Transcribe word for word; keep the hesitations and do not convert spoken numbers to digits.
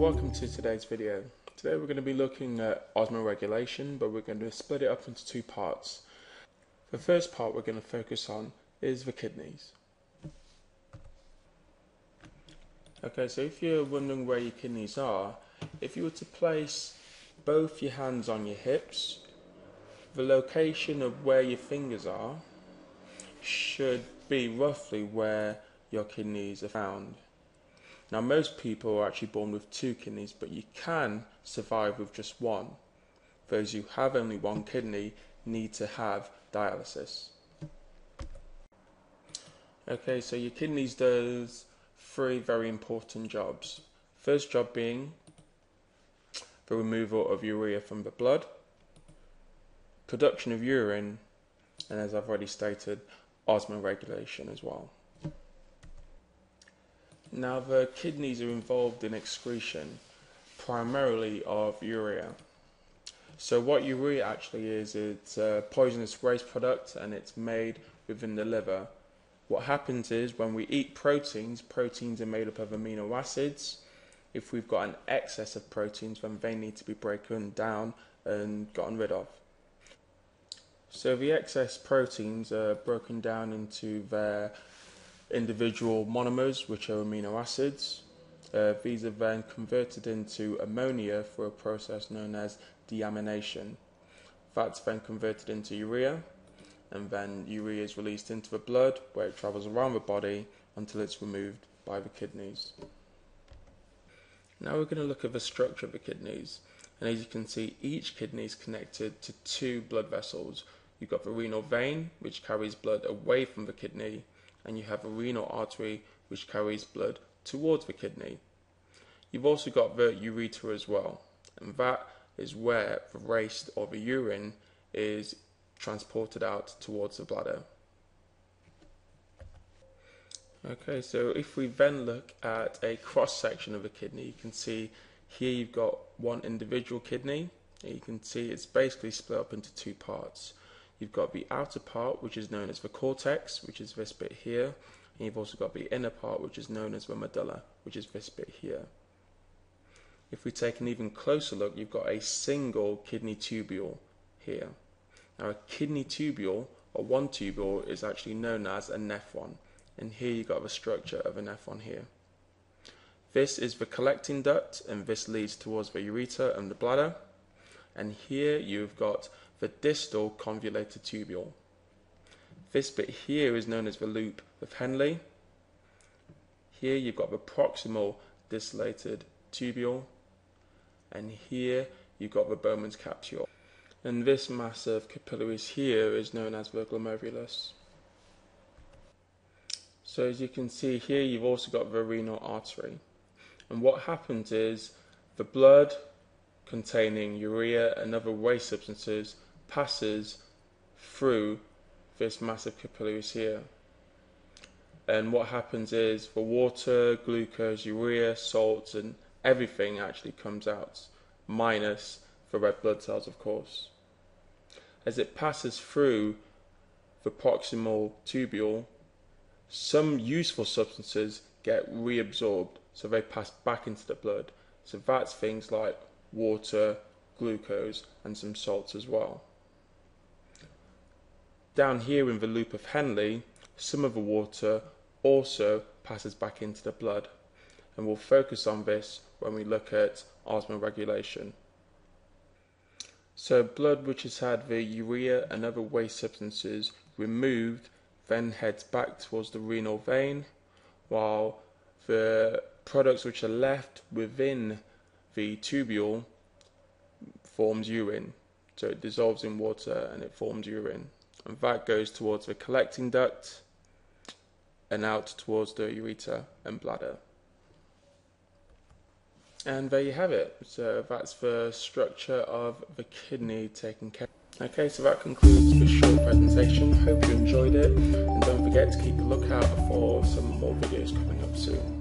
welcome to today's video. Today we're going to be looking at osmoregulation, but we're going to split it up into two parts. The first part we're going to focus on is the kidneys. Okay, so if you're wondering where your kidneys are, if you were to place both your hands on your hips, the location of where your fingers are should be roughly where your kidneys are found. Now, most people are actually born with two kidneys, but you can survive with just one. Those who have only one kidney need to have dialysis. Okay, so your kidneys does three very important jobs. First job being the removal of urea from the blood, production of urine, and as I've already stated, osmoregulation as well. Now, the kidneys are involved in excretion, primarily of urea. So what urea actually is, it's a poisonous waste product and it's made within the liver. What happens is when we eat proteins, proteins are made up of amino acids. If we've got an excess of proteins, then they need to be broken down and gotten rid of. So the excess proteins are broken down into their individual monomers, which are amino acids. Uh, these are then converted into ammonia through a process known as deamination. That's then converted into urea, and then urea is released into the blood, where it travels around the body until it's removed by the kidneys. Now we're going to look at the structure of the kidneys, and as you can see, each kidney is connected to two blood vessels. You've got the renal vein, which carries blood away from the kidney, and you have a renal artery which carries blood towards the kidney. You've also got the ureter as well, and that is where the waste or the urine is transported out towards the bladder. Okay, so if we then look at a cross section of a kidney, you can see here you've got one individual kidney, and you can see it's basically split up into two parts. You've got the outer part, which is known as the cortex, which is this bit here, and you've also got the inner part, which is known as the medulla, which is this bit here. If we take an even closer look, you've got a single kidney tubule here. Now, a kidney tubule, or one tubule, is actually known as a nephron, and here you've got the structure of a nephron here. This is the collecting duct, and this leads towards the ureter and the bladder, and here you've got the distal convoluted tubule. This bit here is known as the loop of Henle. Here you've got the proximal dilated tubule, and here you've got the Bowman's capsule. And this mass of capillaries here is known as the glomerulus. So as you can see here, you've also got the renal artery. And what happens is the blood containing urea and other waste substances passes through this massive capillaries here, and what happens is the water, glucose, urea, salts and everything actually comes out, minus the red blood cells, of course. As it passes through the proximal tubule, some useful substances get reabsorbed, so they pass back into the blood. So that's things like water, glucose and some salts as well. Down here in the loop of Henle, some of the water also passes back into the blood, and we'll focus on this when we look at osmoregulation. So blood which has had the urea and other waste substances removed then heads back towards the renal vein, while the products which are left within the tubule forms urine. So it dissolves in water and it forms urine, and that goes towards the collecting duct and out towards the ureter and bladder. And there you have it. So that's the structure of the kidney taken care of. Okay, so that concludes the short presentation. Hope you enjoyed it, and don't forget to keep a lookout for some more videos coming up soon.